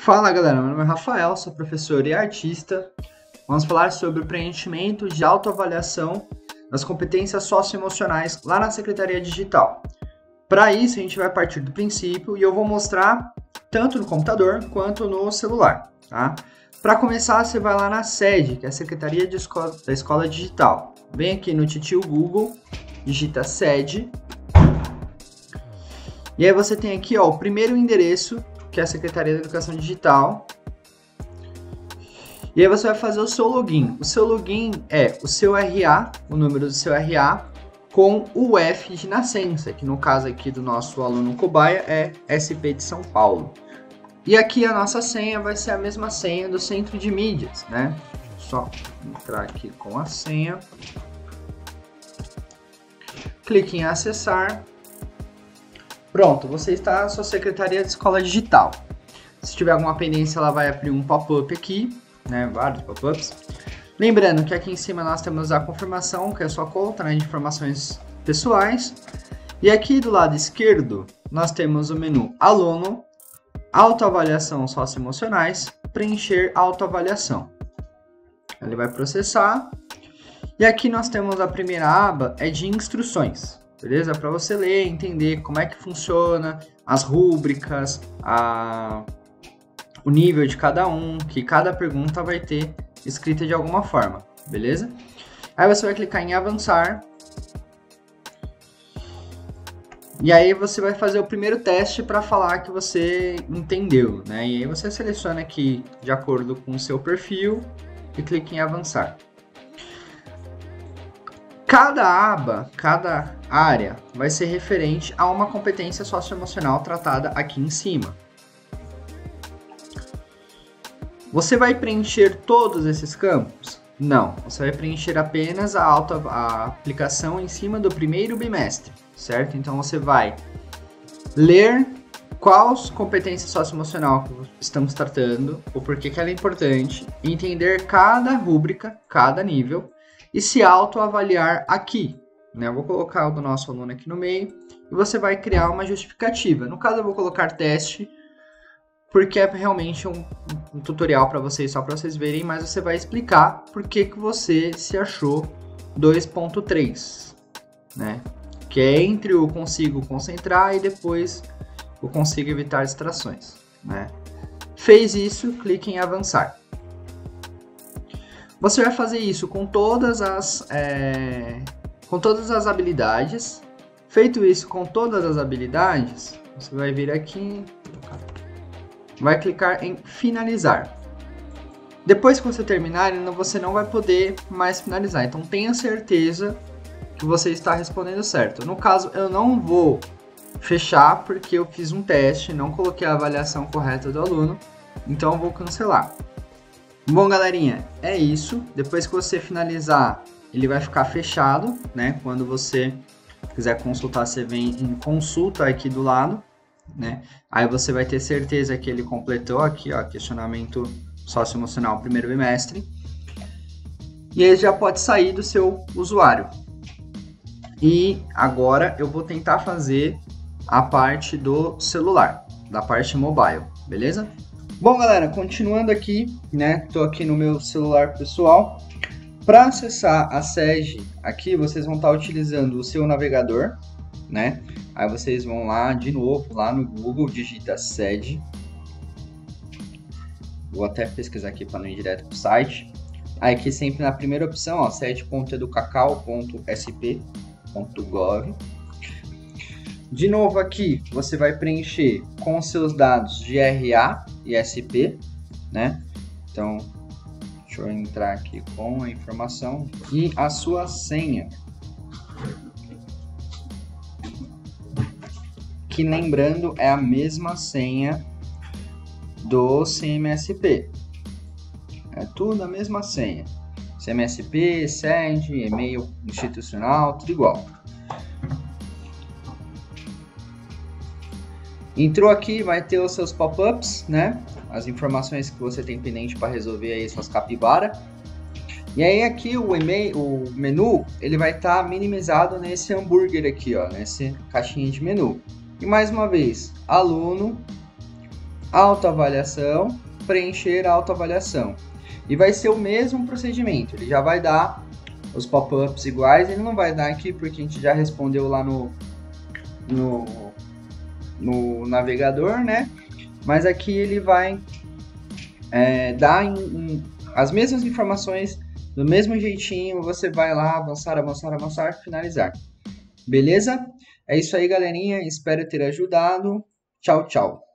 Fala galera, meu nome é Rafael, sou professor e artista. Vamos falar sobre o preenchimento de autoavaliação das competências socioemocionais lá na Secretaria Digital. Para isso, a gente vai partir do princípio e eu vou mostrar tanto no computador quanto no celular, tá? Para começar, você vai lá na sede, que é a Secretaria da Escola Digital. Vem aqui no titio Google, digita sede. E aí você tem aqui o primeiro endereço, que é a Secretaria da Educação Digital. E aí você vai fazer o seu login. O seu login é o seu RA, o número do seu RA, com o F de nascença, que no caso aqui do nosso aluno cobaia é SP de São Paulo. E aqui a nossa senha vai ser a mesma senha do centro de mídias, né? Só entrar aqui com a senha. Clique em acessar. Pronto, você está na sua Secretaria de Escola Digital. Se tiver alguma pendência, ela vai abrir um pop-up aqui, né? Vários pop-ups. Lembrando que aqui em cima nós temos a confirmação, que é a sua conta, né, de informações pessoais. E aqui do lado esquerdo, nós temos o menu Aluno, Autoavaliação Socioemocionais, Preencher Autoavaliação. Ele vai processar. E aqui nós temos a primeira aba, é de instruções. Beleza? Para você ler, entender como é que funciona, as rúbricas, o nível de cada um, que cada pergunta vai ter escrita de alguma forma, beleza? Aí você vai clicar em avançar. E aí você vai fazer o primeiro teste para falar que você entendeu, né? E aí você seleciona aqui de acordo com o seu perfil e clica em avançar. Cada aba, cada área vai ser referente a uma competência socioemocional tratada aqui em cima. Você vai preencher todos esses campos? Não, você vai preencher apenas a aplicação em cima do primeiro bimestre, certo? Então você vai ler qual competência socioemocional que estamos tratando, o porquê que ela é importante, entender cada rúbrica, cada nível, e se autoavaliar aqui, né? Eu vou colocar o do nosso aluno aqui no meio e você vai criar uma justificativa. No caso, eu vou colocar teste, porque é realmente um tutorial para vocês, só para vocês verem, mas você vai explicar por que você se achou 2.3, né? Que é entre o consigo concentrar e depois o consigo evitar distrações, né? Fez isso, clique em avançar. Você vai fazer isso com todas as habilidades. Feito isso com todas as habilidades, você vai vir aqui, vai clicar em finalizar. Depois que você terminar, você não vai poder mais finalizar. Então tenha certeza que você está respondendo certo. No caso, eu não vou fechar porque eu fiz um teste, não coloquei a avaliação correta do aluno, então eu vou cancelar. Bom, galerinha, é isso. Depois que você finalizar, ele vai ficar fechado, né? Quando você quiser consultar, você vem em consulta aqui do lado, né? Aí você vai ter certeza que ele completou aqui, questionamento socioemocional primeiro bimestre. E aí já pode sair do seu usuário. E agora eu vou tentar fazer a parte do celular, da parte mobile, beleza? Bom, galera, continuando aqui, né? Tô aqui no meu celular pessoal. Para acessar a sede aqui, vocês vão estar utilizando o seu navegador, né? Aí vocês vão lá de novo, lá no Google, digita sede. Vou até pesquisar aqui para não ir direto para o site. Aí aqui sempre na primeira opção, sede.educacau.sp.gov. De novo aqui, você vai preencher com os seus dados de RA e SP, né? Então, deixa eu entrar aqui com a informação e a sua senha. Que, lembrando, é a mesma senha do CMSP. É tudo a mesma senha. CMSP, sede, e-mail institucional, tudo igual. Entrou aqui, vai ter os seus pop-ups, né? As informações que você tem pendente para resolver aí, suas capibara. E aí aqui o menu, ele vai estar minimizado nesse hambúrguer aqui, nessa caixinha de menu. E mais uma vez, aluno, autoavaliação, preencher a autoavaliação. E vai ser o mesmo procedimento, ele já vai dar os pop-ups iguais, ele não vai dar aqui porque a gente já respondeu lá no navegador, né? Mas aqui ele vai dar as mesmas informações, do mesmo jeitinho, você vai lá, avançar, finalizar. Beleza? É isso aí, galerinha, espero ter ajudado. Tchau, tchau.